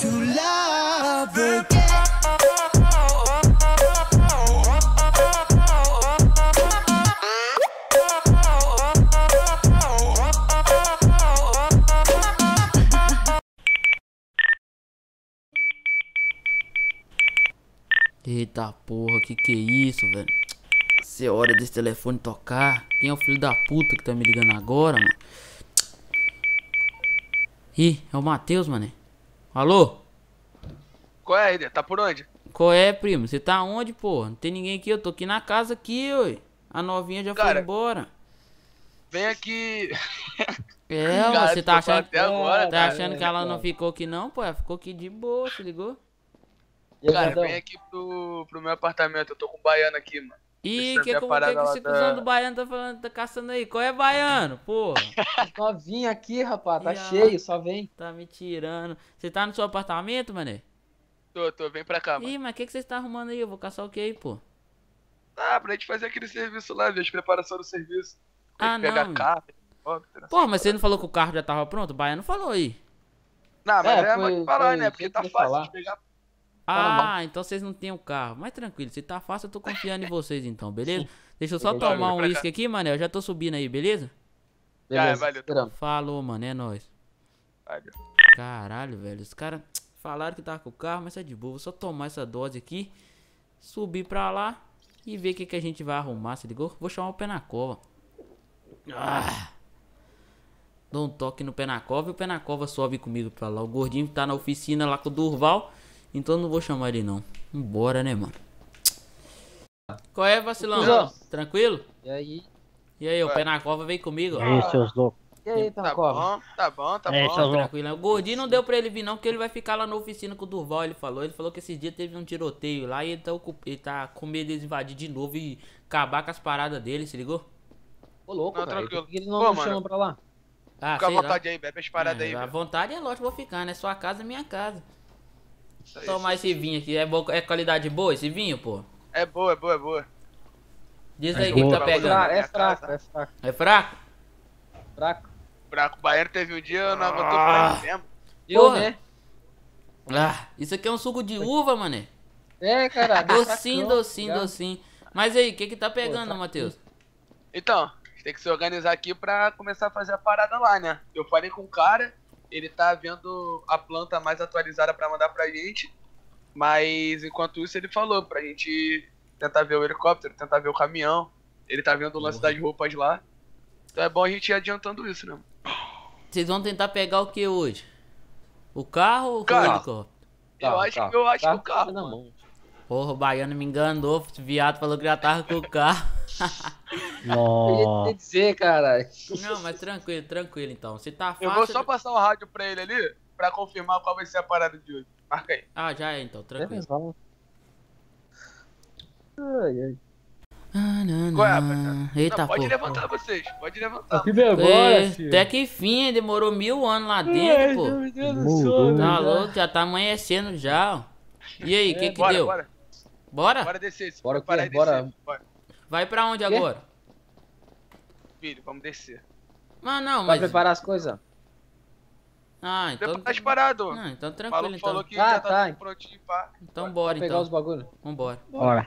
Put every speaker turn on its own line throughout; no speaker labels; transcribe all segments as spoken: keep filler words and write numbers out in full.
to love again.
Eita porra, que que é isso, velho? Se é hora desse telefone tocar. Quem é o filho da puta que tá me ligando agora, mano? Ih, é o Matheus, mané. Alô?
Qual é, Eder? Tá por onde?
Qual é, primo? Você tá onde, porra? Não tem ninguém aqui, eu tô aqui na casa aqui, oi. A novinha já
Cara,
foi embora.
Vem aqui.
É,
Cara,
você tá
ficou
achando,
até agora,
tá
cara.
achando que ela não ficou aqui não, pô? Ela ficou aqui de boa, se ligou?
Cara, vem aqui pro, pro meu apartamento. Eu tô com o baiano aqui, mano.
Ih,
Precisa
que
ver a
que, que,
parada
que
lá
esse
da-
cuzão do baiano tá falando, tá caçando aí? Qual é baiano, porra?
Novinha aqui, rapaz, tá
Ih,
cheio, só vem.
Tá me tirando. Você tá no seu apartamento, mané?
Tô, tô, vem pra cá, mano.
Ih, mas o que, que você tá arrumando aí? Eu vou caçar o que aí, pô?
Ah, pra gente fazer aquele serviço lá, ver as preparações do serviço. Tem
Ah,
que pegar
não.
carro, helicóptero.
Pô, mas você não falou que o carro já tava pronto? O baiano falou aí.
Não, mas
É,
é,
foi-
mais falar,
foi
né? Porque
isso
tá
que eu ia
fácil
falar.
de pegar.
Ah, então vocês não têm o carro. Mas tranquilo, se tá fácil, eu tô confiando em vocês então, beleza? Deixa eu só
Beleza.
tomar um
Pra cá.
uísque aqui, mané. Eu já tô subindo aí, beleza?
Já,
Beleza,
valeu.
esperando.
Falou, mano, é nóis.
Valeu.
Caralho, velho. Os caras falaram que tava com o carro, mas é de boa. Vou só tomar essa dose aqui, subir pra lá e ver o que, que a gente vai arrumar, se ligou? Vou chamar o pé na cova. Ah. Dou um toque no pé na cova e o pé na cova sobe comigo pra lá. O gordinho tá na oficina lá com o Durval, então não vou chamar ele não. Vambora, né, mano? Qual é, vacilão?
Cuzão.
Tranquilo?
E aí?
E aí, o
Vai.
pé na cova vem comigo, ó.
E aí, seus loucos?
E aí,
Tá
Penacova?
bom, tá bom, tá
É,
bom.
seus loucos.
Tranquilo, né? O gordinho não deu pra ele vir não, porque ele vai ficar lá na oficina com o Durval, ele falou. Ele falou que esses dias teve um tiroteio lá e ele tá, ocup- ele tá com medo de invadir de novo e acabar com as paradas dele, se ligou?
Ô, louco,
Não,
velho.
tranquilo.
Por que ele não
Pô,
me
mano.
chama pra lá?
Ah,
Fica à
sei lá.
vontade aí, bebe as paradas aí,
É, a
velho.
vontade é lógico, vou ficar, né? Sua casa é minha casa.
Isso aí,
Tomar esse vinho aqui, é, bo- é qualidade boa esse vinho, pô?
É boa, é boa, é boa.
Diz
É
aí o que, que
boa.
tá
Pra
pegando.
usar.
Fra- é
minha
fraco,
casa.
é fraco.
É fraco?
Fraco.
Braco Baiano teve um dia, não aguentou
Ah.
pra mesmo.
Eu,
Porra.
né?
Ah, isso aqui é um suco de uva, mané.
É, cara.
Docinho,
sacão,
docinho,
ligado?
docinho. Mas aí, o que que tá pegando,
tá
Matheus?
Então, a gente tem que se organizar aqui pra começar a fazer a parada lá, né? Eu falei com o cara, ele tá vendo a planta mais atualizada pra mandar pra gente. Mas enquanto isso ele falou pra gente tentar ver o helicóptero, tentar ver o caminhão. Ele tá vendo o lance das roupas lá. Então é bom a gente ir adiantando isso, né?
Vocês vão tentar pegar o que hoje? O carro ou o
Carro.
helicóptero?
Eu
Carro,
acho,
carro.
eu acho que o
Carro
carro,
na
mano.
mão.
Porra, o baiano me enganou, esse viado falou que já tava com o carro.
Eu ia
Nossa.
te dizer, cara.
Não, mas tranquilo, tranquilo então. Se tá fácil...
Eu vou só passar o rádio pra ele ali, pra confirmar qual vai ser a parada de hoje. Marca aí.
Ah, já é então, tranquilo.
Beleza, vamos. Ai, ai.
Ah, não,
Qual é,
não.
rapaziada?
Eita,
Não, pode
pô.
levantar vocês, pode levantar.
É, até que fim, hein? Demorou mil anos lá dentro, pô.
Mudou.
Tá louco, já tá amanhecendo já, ó. E aí, o que que
Bora,
deu?
bora,
Bora?
bora descer. Se
Bora o
preparar
quê?
e descer.
Bora.
Bora.
Vai pra onde
Quê?
agora?
Filho, vamos descer.
Mas não,
Vai
mas...
preparar as coisas?
Ah, então...
Preparar as paradas.
Não, então
O
tranquilo,
maluco
então.
falou que
Ah,
já tá,
tá.
tudo prontinho, pá.
Então bora,
Pegar
então.
os bagulho.
Vambora.
Bora.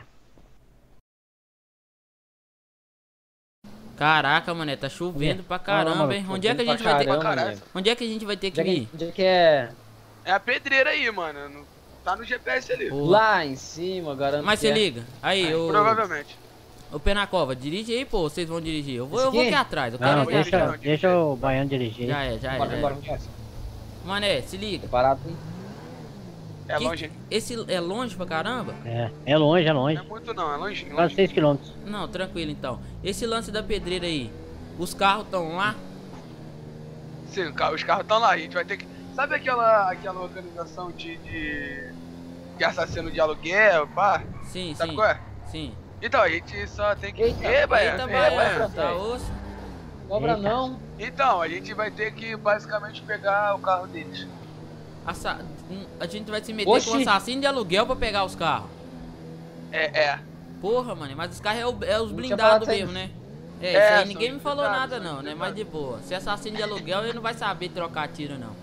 Caraca, mané, tá chovendo pra caramba,
mano,
hein? Onde é que a
Pra
gente vai ter...
caramba,
caralho.
velho.
Onde é que a gente vai ter que
Onde é
ir?
que- onde é que é?
É a pedreira aí, mano. Não- Tá no G P S ali.
Porra.
Lá em cima, garanto.
Mas
que
se
é.
liga. Aí, o...
Provavelmente.
O pé na cova, dirige aí, pô. Vocês vão dirigir. Eu vou, eu
Esse
vou
aqui?
aqui atrás. Eu quero
Não,
é
vou
ver
dirigir,
deixa,
não,
deixa o baiano dirigir.
Já é, já é,
Bora,
já é.
bora, bora.
Mané, se liga.
Preparado, hein?
É
Que-
longe, hein?
Esse é longe pra caramba?
É, é longe, é
Não
longe.
é muito não, é longe.
Quase seis quilômetros.
Não, tranquilo então. Esse lance da pedreira aí. Os carros estão lá?
Sim, ca- os carros estão lá. A gente vai ter que. Sabe aquela, aquela organização de, de. de assassino de aluguel, pá?
Sim,
Sabe
sim.
qual é?
Sim.
Então, a gente só tem que.
Eita,
Ê, Baiano,
Eita,
ê,
baiano,
Baiano.
tá osso?
Cobra
Eita.
não.
Então, a gente vai ter que basicamente pegar o carro deles.
Assa... hum, A gente vai se meter
Oxi.
com assassino de aluguel pra pegar os carros.
É, é.
Porra, mano, mas os carros é, o- é os
Não tinha
blindados
falado
mesmo, né? É,
É,
isso aí
são
ninguém me
os
falou
blindados,
nada
são
não,
os
né? Mas de boa. Se é assassino de aluguel, ele não vai saber trocar tiro, não.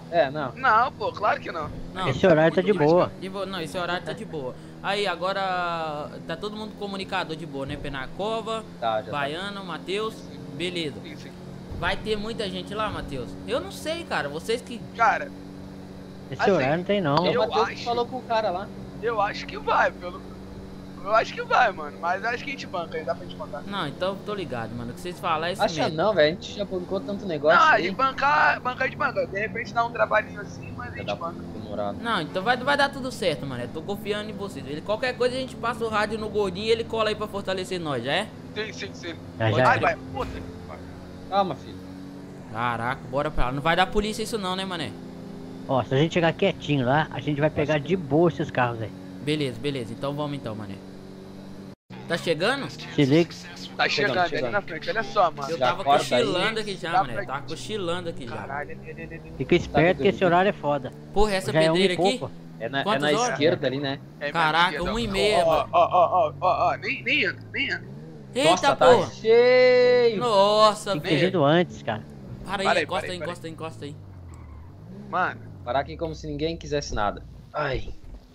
É, não.
Não, pô, claro que não.
Não,
Esse horário tá de boa.
de boa. Não, esse horário tá de boa. Aí, agora tá todo mundo comunicado de boa, né? Penacova,
Tá, já tá.
Baiano, Matheus, beleza.
Sim, sim.
Vai ter muita gente lá, Matheus? Eu não sei, cara. Vocês que...
Cara,
Esse
Assim,
horário não tem não.
O
eu
Matheus
acho-
falou com o cara lá.
eu acho que vai, pelo. Eu acho que vai, mano. Mas acho que a gente banca aí, dá pra gente bancar.
Não, então tô ligado, mano. O que vocês falam é isso
Acha
mesmo.
não, velho. A gente já bancou tanto negócio
Ah,
aí.
e bancar, bancar de banca. De repente dá um trabalhinho assim, mas a
Já
gente
dá
banca.
demorado.
Não, então vai, vai dar tudo certo, mano. Eu tô confiando em vocês. Ele, qualquer coisa a gente passa o rádio no gordinho e ele cola aí pra fortalecer nós, já é?
Sim, sim, sim.
Já,
Pode
já.
Ai,
crer.
vai, puta.
Calma, filho.
Caraca, bora pra lá. Não vai dar polícia isso não, né, mané?
Ó, se a gente chegar quietinho lá, a gente vai pegar de boa esses carros aí.
Beleza, beleza. Então vamos então, mané. Tá chegando?
Se liga.
Tá chegando, ali
chegando.
na frente, olha só, mano.
Eu
Já
tava
acorda
cochilando
aí.
aqui já,
Dá
mané.
pra-
Tava cochilando aqui já.
Caralho, ali, ali, ali, ali.
Fica esperto que esse horário é foda.
Porra, essa
Já é um
pedreira
e
aqui?
pouco.
É na, é
Quantas
na
horas?
esquerda ali, né?
É,
Caraca,
minha esquerda,
uma e
ó.
meia,
Ó,
mano.
ó, ó, ó, ó, ó, nem, nem entra, nem entra.
Eita,
Nossa,
porra.
tá cheio.
Nossa,
Tem que ter
velho.
vindo antes, cara.
Para aí,
Para aí,
encosta
para
aí,
aí, para
encosta aí, encosta aí.
Mano,
Parar aqui como se ninguém quisesse nada. Ai.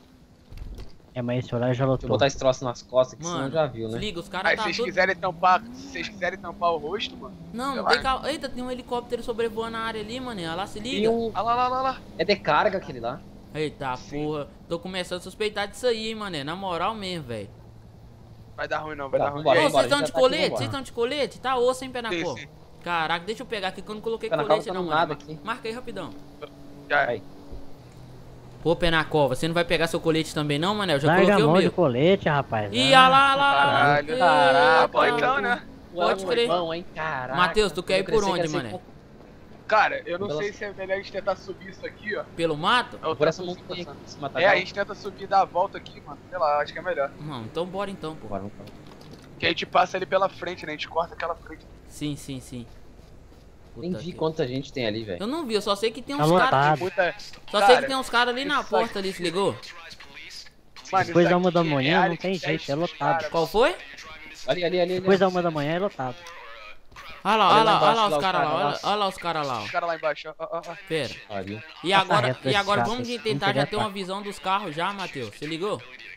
É, mas esse horário já
Deixa eu
lotou.
botar esse troço nas costas, que senão
Mano,
já viu,
se
né?
liga, os
aí
caras
se
tá
vocês
tudo...
quiserem tampar, se vocês quiserem tampar o rosto, mano.
Não, não
Sei
tem
lá.
calma. Eita, tem um helicóptero sobrevoando a área ali, mano. Olha lá, se
E
liga.
um...
Olha lá, lá, lá, lá.
É de carga aquele lá.
Eita,
Sim.
porra. Tô começando a suspeitar disso aí, hein, mané. Na moral mesmo, velho.
Vai dar ruim não, vai
Tá,
dar ruim.
vambora,
E
Ô,
aí?
vambora.
vocês estão
já
de
tá aqui,
colete?
vambora.
Vocês estão de colete? Tá osso, hein, pé na
Sim,
cor.
sim.
Caraca, deixa eu pegar aqui que eu não coloquei
Pé na
colete
cova tá
não,
no
mano.
nada aqui.
Marca aí rapidão.
Já é.
Aí.
Pô, pé na cova, você não vai pegar seu colete também não, mané? Eu já
Larga a
coloquei o
mão de
meu.
colete, rapaz.
Ih,
Ah,
olha lá, olha lá, olha lá.
Caralho.
Eita,
Tá bom então,
pô.
né?
Pode crer.
Bom, hein? Caraca.
Matheus, tu quer ir
Quando
por
crescer,
onde,
quero ser
mané?
como-
Cara, eu não
Pela-
sei se é melhor a gente tentar subir isso aqui, ó.
Pelo mato?
É o
Por essa
tanto
montanha
situação.
aqui, esse matagal.
É, a gente tenta subir e dar a volta aqui, mano. Sei lá, acho que é melhor.
Não, então bora então, pô.
Bora, vamos pra lá.
Que a gente passa ali pela frente, né? A gente corta aquela frente.
Sim, sim, sim. Puta
Nem vi
que-
quanta gente tem ali, velho.
Eu não vi, eu só sei que tem
Tá
uns caras.
lotado.
Muita...
Só
Cara,
sei que tem uns caras ali na
isso
porta ali, se ligou?
Mano,
Depois
isso
da uma da
aqui é
manhã,
área
não tem
de
jeito,
teste
é
dos
lotado.
caras,
Qual foi?
Ali, ali, ali. ali.
Depois da uma da manhã é lotado.
Olha lá,
Olha
olha
lá
lá, olha
embaixo,
lá
lá
os
os
caras lá,
caras
olha,
lá.
olha lá os caras lá,
Os
ó.
caras lá embaixo, ó, ó, ó.
Pera.
Ali.
E agora,
reta
e agora
desses
vamos
chatos,
tentar
vamos
já
pegar
ter uma
pra-
visão dos carros já, Matheus. Se ligou?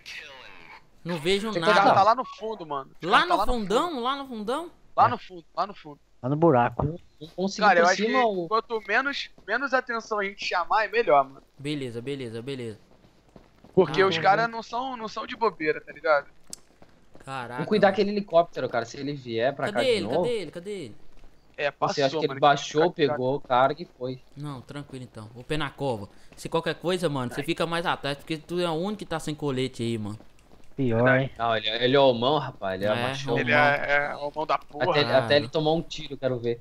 Não vejo
Tem que pegar, tá
nada.
lá no fundo, mano.
Lá
Tá
no
fundo.
fundão, lá no fundão?
Lá no fundo, lá no fundo.
Lá no buraco.
Vamos seguir
Cara, eu
por
acho que
cima ou...
quanto menos, menos atenção a gente chamar, é melhor, mano.
Beleza, beleza, beleza.
Porque
Ah,
os caras não são, não são de bobeira, tá ligado?
Caraca.
Vamos cuidar aquele helicóptero, cara. Se ele vier pra cá
Cadê
de
ele?
novo...
Cadê ele? Cadê ele?
É, passou,
Você acha que ele
mano,
baixou,
que-
pegou o cara que foi.
Não, tranquilo então. O pé na cova. Se qualquer coisa, mano, você fica mais atrás, porque tu é o único que tá sem colete aí, mano.
Pior, hein?
Não, ele, ele é o mão, rapaz. Ele é,
É,
machão.
Ele é, é o mão da porra.
Até, ele-
Ah,
até ele
não.
tomou um tiro, quero ver.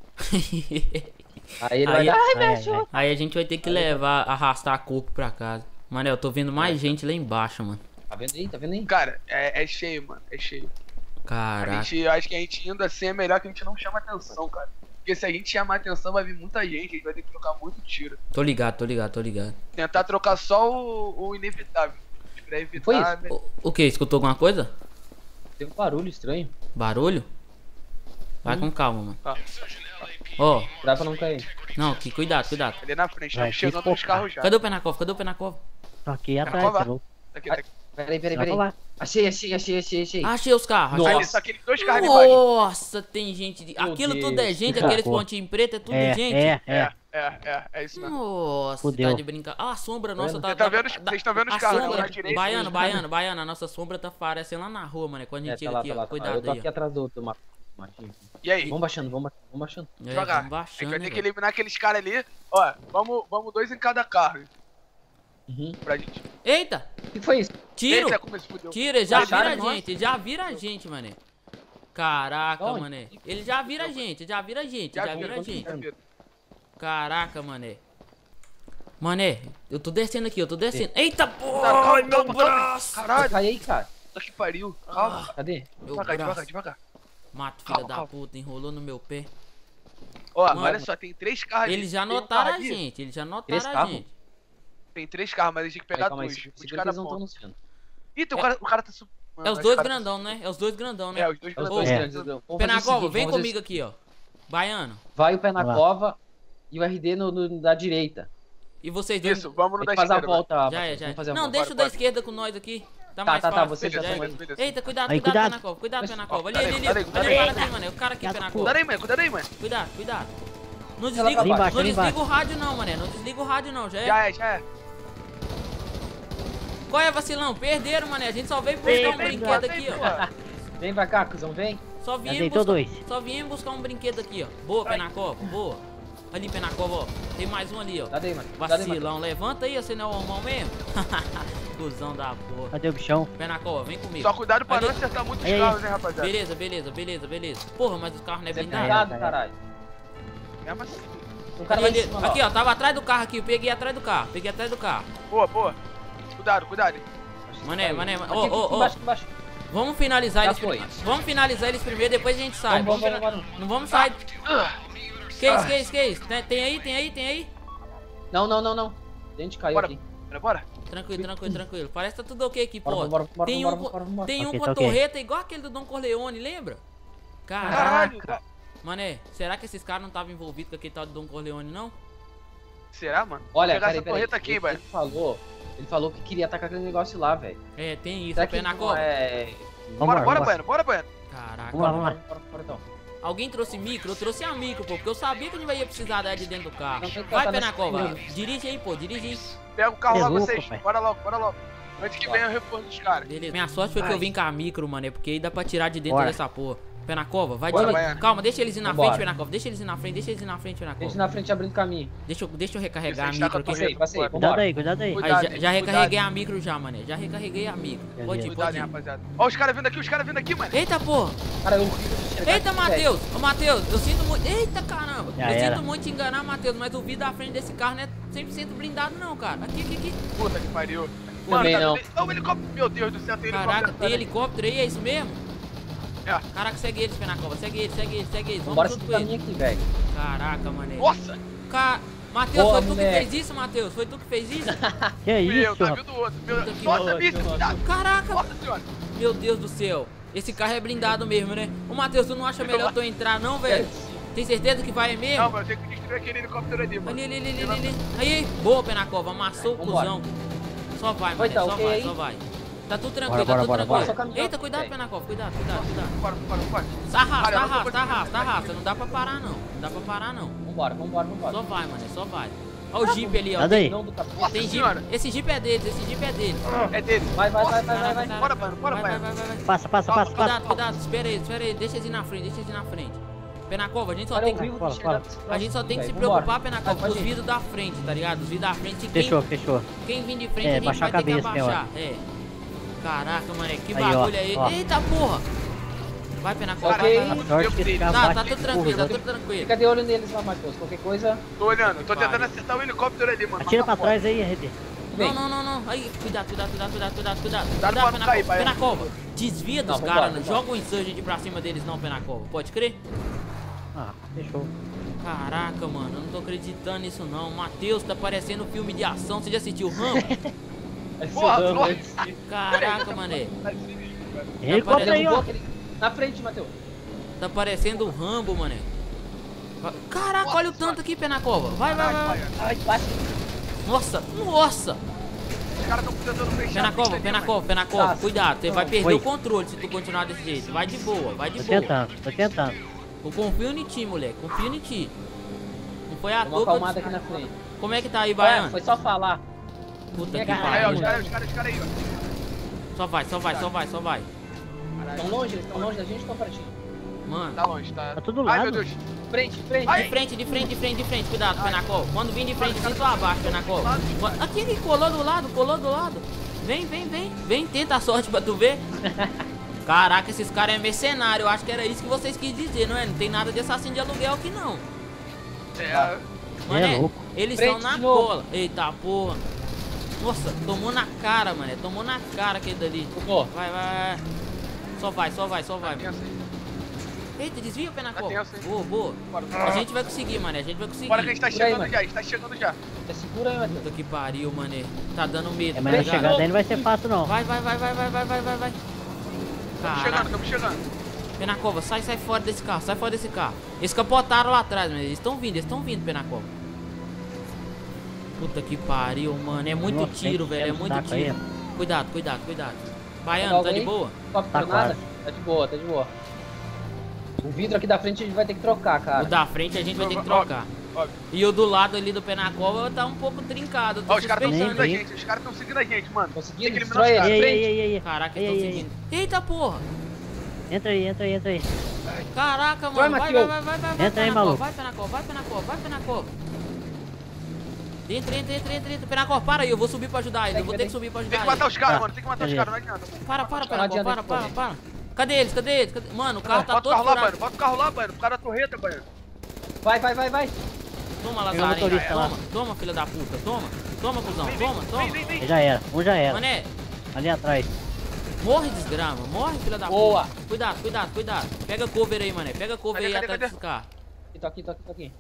Aí ele
Aí-
vai dar...
Ai, ai.
Aí a gente vai ter que levar, arrastar corpo pra casa. Mano, eu tô vendo mais gente lá embaixo, mano.
Tá vendo aí? Tá vendo aí?
Cara, é, é cheio, mano. É cheio. A
Caraca.
gente, eu acho que a gente indo assim é melhor que a gente não chama atenção, cara. Porque se a gente chamar atenção, vai vir muita gente, a gente vai ter que trocar muito tiro.
Tô ligado, tô ligado, tô ligado.
Tentar trocar só o, o inevitável. Pra evitar.
Foi isso?
né?
O, o que? Escutou alguma coisa?
Teve um barulho estranho.
Barulho? Vai com calma, mano.
Tá.
Ó,
Dá pra não cair.
não, aqui, cuidado, cuidado.
Ali na frente,
Vai
tá chegando os
pipocar.
carros já.
Cadê o pé na cova? Cadê o pé na cova?
Tô aqui atrás,
cova?
tá louco?
Aqui, aqui.
Peraí, peraí,
Vai pra
peraí.
lá.
Achei, achei, achei, achei, achei.
Achei os carros.
Nossa.
achei-
Ali, só aqueles dois carros ali embaixo.
Nossa, tem gente. De...
Meu
Aquilo
Deus.
tudo é gente,
Que
aqueles
cor.
pontinhos pretos é tudo
É,
gente.
é,
É,
é.
é, é, é isso mesmo.
Nossa,
Fudeu.
tá de brincar. Ah, a sombra nossa tá.
Você tá
tá-
vendo os-
da-
vocês estão vendo os
a
carros,
sombra-
né? Na direita,
Baiano,
os
baiano, baiano. A nossa sombra tá aparecendo lá na rua, mano. Quando a
É,
gente
tá
chega
lá,
aqui,
tá
ó.
lá, tá lá.
Cuidado
Eu tô
aí,
aqui
ó.
atrás do outro ma- matinho.
E aí?
Vamos baixando, vamos baixando, vamos baixando.
É,
Devagar.
vamos
A gente
baixando,
vai ter
né,
que
velho?
eliminar aqueles caras ali. Ó, vamos, vamos dois em cada carro.
Uhum.
Pra gente.
Eita!
O que foi isso?
Tiro!
Eita, como se fudeu.
Tira, ele já
Acharam
vira a
nós?
gente, ele já vira a gente, mané. Caraca,
Onde?
mané. Ele já vira a gente, ele já vira a gente,
Já
já
vira,
vira a
já
gente.
vira.
Caraca, mané. Mané, eu tô descendo aqui, eu tô descendo. Eita,
Tá,
porra!
calma,
Ai, meu
calma, calma.
braço!
Caralho,
Cai aí, cara.
puta que pariu. Calma.
Cadê?
Meu
Devagar,
braço.
devagar, devagar.
Mato, filha
Calma,
da
calma.
puta, enrolou no meu pé.
Ó,
Mano,
olha só, tem três carros ali.
Eles já
Tem um
notaram
carro
a
ali,
gente, eles já notaram
Três
a
carros?
gente.
Tem três carros, mas a gente tem que
Aí,
pegar
calma aí,
dois.
se-
Um de
segura que
cada
eles não estão
ponto.
anunciando.
Ih, tem o cara, o cara tá sub...
É os dois grandão, né? É os dois grandão, né?
É, os dois
É os
grandão.
dois
É.
grandes. Vamos fazer o
Penacova,
seguinte,
vem
vamos
comigo
fazer-
aqui, ó. Baiano.
Vai o pé na
Vai lá.
cova e o R D no, no- da direita.
E vocês dois.
Isso, vamos no
Tem
da
que fazer a
esquerda.
volta.
Já é,
Matheus,
já é.
vamos fazer a
Não,
volta.
deixa o
Bora,
da
bora.
esquerda com nós aqui. Tá
Tá,
mais
tá, tá,
fácil.
você já
Já é.
mas beleza.
Eita, cuidado,
Aí,
cuidado,
cuidado.
Penacova. Cuidado,
Mas-
Penacova. Ali,
Cuidado
ali,
aí,
ali.
cuidado aí,
Ali,
cuidado
ali,
aí.
ali, mano. O cara aqui,
Cuidado,
Penacova.
Cuidado aí, mãe, cuidado aí, mãe.
Cuidado, cuidado. Não
Ela
desliga,
pra
não
baixo, ali
desliga
embaixo.
o rádio não, mané. Não desliga o rádio não, já é.
Já é, já é.
Qual é, vacilão? Perderam, mané. A gente só veio buscar
Vem,
um
vem,
brinquedo
vem,
aqui, ó.
porra.
Vem pra cá, cuzão, vem.
Só
Já
viemos
deitou
buscar,
dois.
só viemos buscar um brinquedo aqui, ó. Boa, Penacova, boa. Ali, Penacova, ó. Tem mais um ali, ó.
Dá daí, mano. Dá daí, mano.
Vacilão, levanta aí, você não é o homão mesmo? Cusão da porra.
Cadê o bichão?
Penacova, vem comigo.
Só cuidado pra
Ali-
não acertar muitos
Aí, aí.
carros, hein, rapaziada.
Beleza, beleza, beleza, beleza. Porra, mas os carros não é
Você é
blindado.
blindado,
cara.
caralho.
Mesmo assim.
O cara vai em
Aqui,
cima,
aqui, ó, tava atrás do carro aqui. Eu peguei atrás do carro, peguei atrás do carro.
Boa, boa. Cuidado, cuidado.
Mané, mané,
Aqui,
ó,
aqui,
ó,
aqui
ó.
embaixo, aqui embaixo.
Vamos finalizar
Já
eles
foi.
primeiro. Vamos finalizar eles primeiro, depois a gente sai.
Vamos, vamos,
fina-
vamos, vamos.
Não vamos sair.
Ah,
Que isso, que isso, que isso? Tem, tem aí, tem aí, tem aí?
Não, não, não, não. A gente caiu
Bora,
aqui.
bora, bora.
Tranquilo, tranquilo, tranquilo. Parece que tá tudo ok aqui,
Bora,
pô.
bora, bora,
Tem
bora,
um,
bora,
com-
bora.
tem um
Ok,
com
tá
a
ok.
torreta igual aquele do Don Corleone, lembra? Caraca.
Caralho.
Mané, será que esses caras não estavam envolvidos com aquele tal do Don Corleone, não?
Será, mano?
Olha,
Vou pegar
peraí,
essa
peraí.
torreta aqui,
ele,
velho.
ele falou, ele falou que queria atacar aquele negócio lá, velho.
É, tem isso,
Será
o
que
pé na
não
cova.
é...
Vamos
Bora,
lá,
bora,
vamos lá.
Bueno, bora, Bueno.
Caraca.
Vamos lá, vamos lá.
Bora, bora, bora, então.
Alguém trouxe micro? Eu trouxe a micro, pô, porque eu sabia que a gente ia precisar dela de dentro do carro.
Não tem que
Vai,
botar
pé na
nessa
cova.
primeira.
Dirige aí, pô, dirige aí.
Pega o carro
É
lá,
louco,
vocês.
pai.
Bora logo, bora logo. Antes que venha o reforço dos caras.
Beleza. Minha sorte foi que
Vai.
eu vim com a micro, mano, porque aí dá pra tirar de dentro
Bora.
dessa porra. Pé na cova, vai
Bora,
de...
vai.
Calma, deixa eles ir na
Vambora.
frente, pé na cova. Deixa eles ir na frente, deixa eles ir na frente, pé na
Gente
cova.
na frente abrindo caminho.
Deixa eu, deixa eu recarregar a
Isso, a gente tá
micro
com a
aqui.
torreta.
Passei, passei,
Cuidado
vambora.
aí, cuidado aí.
Cuidado.
Aí, já, já
cuidado.
recarreguei a micro já, mané. Já recarreguei a micro.
Beleza.
Pode ir,
Cuidado,
pode
hein,
ir.
rapaziada. Ó, os caras vindo aqui, os caras vindo aqui, mano.
Eita, porra.
Cara, eu não consigo enxergar
Eita,
aqui, velho.
Matheus. Ô, Matheus, eu sinto muito... Eita, caramba.
Já
eu
era.
sinto muito te enganar, Matheus, mas o vidro da frente desse carro não é cem por cento blindado, não, cara. Aqui, aqui, aqui.
Puta que pariu.
Também
tá
não.
tudo- Ó, o helicóptero. Meu Deus do céu, tem helicóptero.
Caraca,
atrás
tem
daqui.
helicóptero aí, é isso mesmo?
É.
Caraca, segue eles, pé na cova. Segue eles, segue eles, segue eles. Vamos
Vambora
junto
seguir
com
o
eles.
caminho aqui, velho.
Caraca, mané.
Nossa!
Ca... Matheus,
Boa,
foi tu que
moleque.
fez isso, Matheus? Foi tu que fez isso?
Que é
Meu,
isso,
tá
rapaz?
vindo outro. Meu...
Puta que
Nossa,
ódio,
bicho!
ódio.
Tá.
Caraca,
Nossa senhora.
meu Deus do céu. Esse carro é blindado mesmo, né? Ô, Matheus, tu não acha melhor tu entrar, não, velho? Tem certeza que vai mesmo?
Não, mas eu tenho que destruir aquele helicóptero ali, mano.
Ali, ali, ali, ali, ali. Aí, boa, pé na cova. Amassou o
Vambora.
cuzão. Só vai,
Vai,
mané,
tá
só
ok
vai,
aí?
só vai. Tá tudo tranquilo,
Bora,
tá
bora,
tudo
bora,
tranquilo.
bora. Só caminhar,
Eita, cuidado,
velho.
pé na cova, cuidado, cuidado, cuidado.
Bora, bora, bora.
Tá arrasta,
Cara,
tá
eu não tô
arrasta, tá
conseguindo
arrasta, tá
entrar.
arrasta. Não dá pra parar, não. Não dá pra parar, não.
Vambora, vambora, vambora.
Só vai, mano, só vai. Olha o Jeep ali, ó.
Cuidado aí.
Não do capô.
Nossa
Tem Jeep.
senhora.
Esse Jeep é deles, esse Jeep é deles.
É dele.
Vai, vai, vai, vai,
Nossa,
vai, vai.
Caraca,
Bora, mano, bora,
vai, vai,
mano.
vai, vai, vai.
Passa, passa, passa, passa.
Cuidado, cuidado, espera aí, espera aí. Deixa eles ir na frente, deixa eles ir na frente. Pé na cova, a gente só
Cara,
tem
eu
que...
vivo
Fala,
de chegar
fala.
desse
A gente só tem que se
velho.
preocupar,
Vambora.
pé na
Vai,
cova, com os
pode ir.
vidros da frente, tá ligado? Os vidros da frente. Quem,
Fechou, fechou.
quem vir de frente,
É,
a gente
baixar
vai
a
ter que
cabeça, que é
abaixar. É. Caraca, mano, que
Aí, ó,
bagulho aí.
ó.
Eita porra! Vai, pé na cova,
Ok.
vai, vai, vai.
A sorte que esse carro
Tá, tá
bate
tudo
de
tranquilo, tá
curva.
tudo tranquilo.
Fica de olho neles lá, Matheus. Qualquer coisa,
Tô olhando, tô tentando
Pare.
acertar o helicóptero ali, mano.
Atira
mas
pra
tá
trás aí, R D.
Não,
vem.
não, não, não. Aí, cuidado, cuidado, cuidado, cuidado, cuidado, cuidado.
Cuidado
Cuidado,
pra
pé
não
na
cair,
cova, pé na
vai.
cova. Desvia dos
Não,
caras,
vambora,
não
vambora.
joga o Insurgent pra cima deles não, pé na cova. Pode crer?
Ah, fechou.
Caraca, mano, eu não tô acreditando nisso não. Matheus, tá parecendo um filme de ação. Você já assistiu Rambo?
Esse
Porra,
dano,
nossa.
esse-
Caraca, mané.
Tem helicóptero aí,
Derrubou
ó.
aquele- Na frente, Matheus.
Tá parecendo um Rambo, mané. Caraca, olha o tanto aqui, pé na cova. Vai, vai, vai, vai.
Ai, bate.
Nossa, nossa.
Os caras tão tentando fechar.
Pé na
a
cova,
pista
pé
ali,
na
mano.
cova, pé na cova.
Tá,
Cuidado, você vai perder
Oi.
o controle se tu continuar desse jeito. Vai de boa, vai de
Tô
boa.
tentando, tô tentando.
Eu confio em ti, moleque. Confio em ti. Não foi à
Dá uma
toa que eu
acalmada
disse-
aqui na frente.
Como é que tá aí,
Ué,
Baiano?
foi só falar.
Puta que
Pega
Aí, ó,
pariu.
os caras, os caras, os caras aí, ó.
Só vai, só vai, só vai, só vai.
Estão longe? Eles estão longe da gente ou estão pertinho?
Mano.
Tá longe, tá.
Tá tudo
Ai,
lado.
meu Deus.
Frente, frente.
De frente, de frente, de frente, de frente. Cuidado, Penacol. Quando vir de frente, assim, tu abaixa, Penacol. Aqui, ele colou do lado, colou do lado. Vem, vem, vem. Vem, tenta a sorte pra tu ver. Caraca, esses caras é mercenário. Eu acho que era isso que vocês quis dizer, não é? Não tem nada de assassino de aluguel aqui, não.
É.
Mané,
É louco.
eles
Frente
estão na
de novo.
cola. Eita porra. Nossa, tomou na cara, mané. Tomou na cara aquele dali.
Pô,
Vai, vai, vai. Só vai, só vai, só vai.
Tá tenso aí.
Eita, desvia o Penacol.
Tá tenso, hein?
Boa, boa.
Bora,
A gente vai conseguir, mané. A gente vai conseguir.
Bora que a gente tá
Por aí,
chegando
mano.
já, a gente tá chegando já.
é segura aí, Matheus.
Puta que pariu, mané. Tá dando medo,
É,
tá
mas na
ligado?
chegada aí não vai ser fácil, não.
Vai, vai, vai, vai, vai, vai, vai, vai, vai.
Tamo chegando,
Caraca.
tamo chegando.
Penacova, sai, sai fora desse carro, sai fora desse carro. Eles capotaram lá atrás, mas eles estão vindo, eles estão vindo, Penacova. Puta que pariu, mano. É muito
Nossa,
tiro,
tem
velho. É
um
muito
saco aí,
tiro. Cuidado, cuidado, cuidado. Baiano, tá de
Alguém?
boa?
Top
Tá
por nada?
quase.
Tá de boa, tá de boa. O vidro aqui da frente a gente vai ter que trocar,
O
cara.
da frente a gente vai ter que
Óbvio,
trocar.
óbvio.
E o do lado ali do pé na cova tá um pouco trincado. Eu tô
Ó, os caras tão
suspeitando.
seguindo a
Nem
gente, os caras tão seguindo a gente, mano.
Conseguindo?
Tem que eliminar
Destrói
os
ele.
caras.
Ei, ei,
Frente.
ei, ei.
Caraca,
Ei,
eles tão
ei, ei.
seguindo. Eita porra!
Entra aí, entra aí, entra aí.
Caraca,
Vai,
mano. Vai, vai,
Matheus.
vai, vai, vai, vai.
Entra
pé
aí,
na cova,
maluco.
vai, pé na cova, vai, pé na cova, vai, pé na cova. Entra, entra, entra, entra, entra. Pé na cova, para aí, eu vou subir pra ajudar ele. Eu vou ter que subir pra
Tem que
ajudar
matar
ele.
os caras,
Tá.
mano. Tem que matar os
Beleza.
caras, não adianta.
Para, para, pé
Não
na cova,
adianta
para,
que
para, para. Cadê eles? Cadê eles? Cadê? Mano, o carro tá
Bota o
todo
carro lá,
furado.
mano. Bota o carro lá, mano. Por causa da torreta, mano.
Vai, vai, vai, vai.
Toma,
Pega o
Lazarento.
motorista lá.
Toma, toma, filha da puta. Toma. Toma, cuzão.
Vem, vem,
Toma,
vem,
toma.
vem, vem.
Já era, um já era.
Mané,
Ali atrás.
morre, desgrama. Morre, filha da
Boa.
puta. Cuidado, cuidado, cuidado. Pega cover aí, mané. Pega cover
Cadê,
aí
cadê,
atrás
cadê?
desse carro.
Aqui, tô aqui, tô aqui, tô aqui.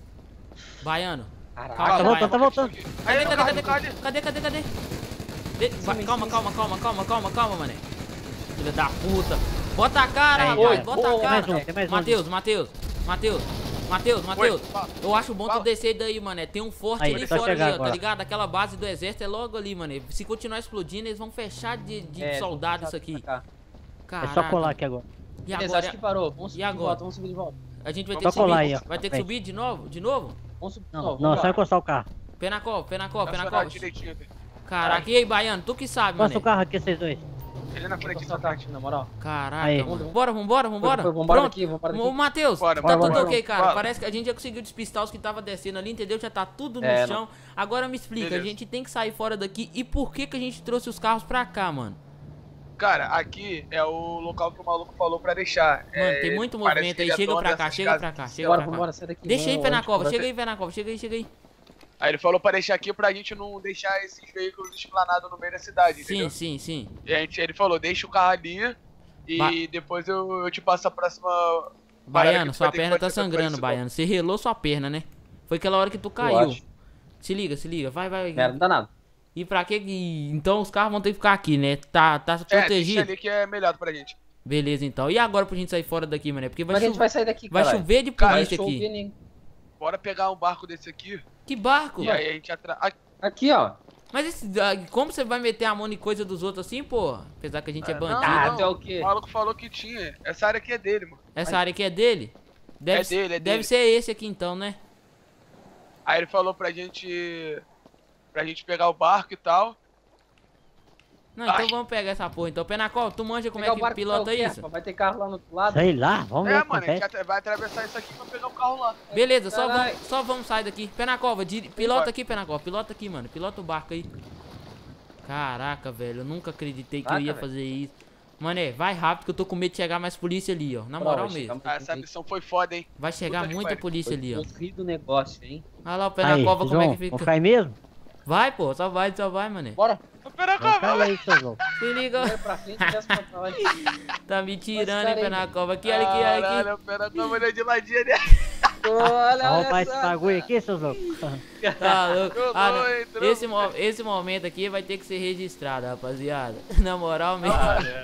Baiano.
Caraca.
Calma,
Tá
vai.
voltando, tá voltando.
Aí,
Cadê,
no
cadê,
carro,
cadê,
no carro ali.
cadê, cadê, cadê? De- vai,
cima,
calma,
em
calma, calma, calma, calma, calma, mané. Filha da puta. Bota a cara,
Aí,
rapaz.
vai.
Bota
Boa,
a
Tem mais
cara.
um, tem mais um.
Matheus, Matheus, Matheus. Matheus, Matheus,
fala.
eu acho bom tu
Fala.
descer daí, mané. Tem um forte
Aí,
ali
só
fora ali,
chegar
ó, tá
agora.
ligado? Aquela base do exército é logo ali, mané. Se continuar explodindo, eles vão fechar de, de
É,
soldado
vamos
isso aqui.
pra cá.
É
Caraca.
só colar aqui agora.
E
Beleza,
agora,
acho que parou. Vamos subir
E
de
agora?
volta, vamos subir de volta.
a gente vai ter
Só
que subir.
colar aí, ó,
Vai ter que
frente.
subir de novo? De novo?
Vamos subir de
Não,
novo.
não,
vamos
só
lá.
encostar o carro.
Pé na cova, pé na cova, pé na
Acionar
cova.
direitinho, velho.
Caraca, e aí, Baiano, tu que sabe,
Encosta
mané.
o carro aqui, vocês dois.
Ele na
Vamos
frente,
encostar
na
o carro
frente.
aqui, na moral.
Caraca,
Aí.
mano. Vambora, vambora, vambora.
Foi, foi, vambora
Pronto.
daqui, vambora
Ô,
daqui.
Matheus,
Bora,
tá
bora,
tudo
bora.
ok, cara.
Bora.
Parece que a gente já conseguiu despistar os que tava descendo ali, entendeu? Já tá tudo no
É,
chão. Agora me explica,
Beleza.
a gente tem que sair fora daqui. E por que que a gente trouxe os carros pra cá, mano?
Cara, aqui é o local que o maluco falou pra deixar.
Mano,
É,
tem muito
parece
movimento
que
aí.
ele é
Chega
dono
pra cá,
dessas
chega
casas.
pra cá, chega
Bora,
pra cá.
vambora, sai daqui.
Deixa aí,
vamos,
pé na
vamos,
cova.
vamos.
Chega aí, pé na cova. Chega aí, chega aí.
Aí ele falou pra deixar aqui pra gente não deixar esses veículos esplanados no meio da cidade,
Sim,
entendeu?
sim, sim.
E a gente, ele falou, deixa o carro ali e
Ba-
depois eu, eu te passo a próxima... parada que
Baiano,
tu
sua
vai ter que
perna tá
fazer pra
sangrando,
esse
Baiano. Você relou sua perna, né? Foi aquela hora que tu
Eu
caiu.
acho.
Se liga, se liga. Vai, vai.
Merda, não dá nada.
E pra que que... Então os carros vão ter que ficar aqui, né? Tá, tá
É, deixa
protegido?
ali que é melhor pra gente.
Beleza, então. E agora pra gente sair fora daqui, mano? Porque
Como
vai,
é que a gente
cho-
vai sair daqui,
vai
caralho?
chover de
Cara,
polícia
Vai
aqui.
chover, nem-
Bora pegar um barco desse aqui
Que barco?
e aí a gente atra... Ah,
Aqui, ó.
Mas esse, ah, como você vai meter a mão em coisa dos outros assim, pô? Apesar que a gente é
Ah,
bandido.
Ah,
não.
tu é o quê?
o maluco falou que tinha. Essa área aqui é dele, mano.
Essa área aqui é dele? Deve,
É dele, é
deve
dele.
ser esse aqui então, né?
Aí ele falou pra gente... Pra gente pegar o barco e tal.
Não, então
Ai.
vamos pegar essa porra. Então, Penacol, tu manja como
Pegar
é
o
que
barco
pilota
pra o quê,
isso?
rapaz? Vai ter carro lá no outro lado.
Sei lá, vamos ver
É,
o que
mano, a gente
acontece.
atra- vai atravessar isso aqui pra pegar o carro lá.
Beleza, só
Caralho.
vamos, só vamos sair daqui. Penacova, dir- pilota
Vai.
aqui, Penacova. Pilota aqui, mano. Pilota o barco aí. Caraca, velho. Eu nunca acreditei que eu
Caraca,
ia
velho.
fazer isso. Mané, vai rápido que eu tô com medo de chegar mais polícia ali, ó. Na
Prova,
moral
vai
mesmo.
chegar
Ah, essa missão foi foda, hein?
Vai chegar
Puta que
muita
pariu.
polícia ali, ó.
Corrido o negócio, hein?
Olha lá o
Aí,
Penacova como é que
João, vamos
fica.
ficar aí mesmo?
Vai, pô. Só vai, só vai, mané.
Bora.
Pera,
Vamos ficar
calma,
aí, seu João.
Se liga.
Vai pra frente, desce pra trás.
Tá me tirando,
cara
hein,
aí,
Penacova. Aqui, olha aqui, olha aqui.
Caralho, pera, calma, olha de ladinho, né?
Olha,
Vamos roubar
olha
esse
só.
bagulho aqui, seus loucos.
Tá louco.
Eu
Ah,
vou,
não.
entrou.
esse, mo- esse momento aqui vai ter que ser registrado, rapaziada. Na moral mesmo.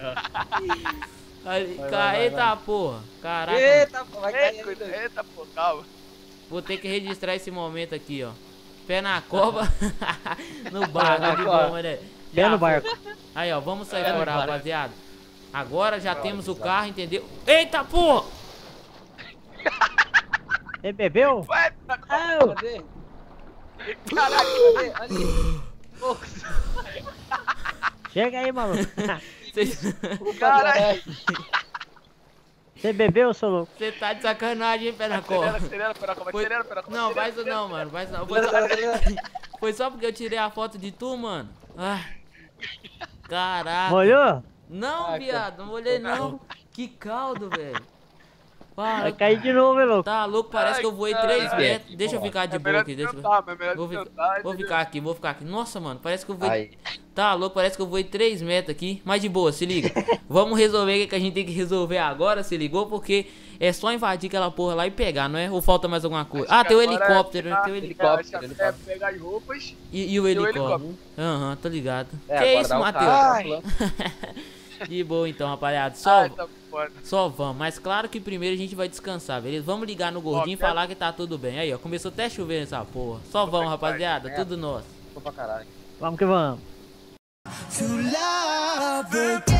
Aí,
Vai,
ca-
vai, vai,
Eita porra. Caraca.
Eita, pô, vai cair
Eita,
ainda.
eita, pô, calma.
Vou ter que registrar esse momento aqui, ó. Pé na cova. No barco,
na
de
cova.
boa, né?
Pé
Já
no
foi.
barco.
Aí, ó, vamos sair
Pé no
fora,
barco.
rapaziada. Agora já temos o carro, entendeu? Eita porra!
Você bebeu?
Vai, pera, calma.
Au!
Cadê?
Caralho.
Cadê? Ali. Ô,
Chega aí, maluco.
Vocês-
Caralho.
Você bebeu, seu louco?
Você tá de sacanagem, hein, pé na
Acelera,
cova?
acelera, pera, calma,
Foi-
acelera, pera, calma.
Não,
acelera,
faz isso
acelera.
não, mano. Faz não. Foi só, foi só porque eu tirei a foto de tu, mano. Ah. Caraca.
Molhou?
Não,
Ah,
viado, não olhei não. Que caldo, velho. Para.
Vai cair de novo, hein, louco?
Tá louco, parece
Ai,
que eu voei
caralho.
três metros. Deixa eu ficar de
É
boa
melhor
aqui, deixa eu...
tentar, mas é melhor
Vou, ficar-
tentar,
vou
entendeu?
ficar aqui, vou ficar aqui. Nossa, mano, parece que eu voei...
Aí.
Tá louco, parece que eu voei três metros aqui. Mas de boa, se liga. Vamos resolver o que que a gente tem que resolver agora, se ligou? Porque é só invadir aquela porra lá e pegar, não é? Ou falta mais alguma coisa? Ah, tem o
Agora é
helicóptero,
pegar-
tem o
é,
helicóptero.
acho que
helicóptero,
é pegar as roupas.
E, e o
Tem o
helicóptero. Aham, tô ligado.
É,
que
agora
isso,
dá o
Matheus?
carro,
Ai.
pula.
De boa então, rapaziada. Só,
Ai, tá- foda.
Só vamos, mas claro que primeiro a gente vai descansar, beleza? Vamos ligar no gordinho e
pega-
falar que tá tudo bem. Aí, ó, começou até a chover nessa porra. Só vamos,
que
rapaziada,
vai.
tudo nosso.
Tô pra caralho.
Vamos que vamos.
To love again.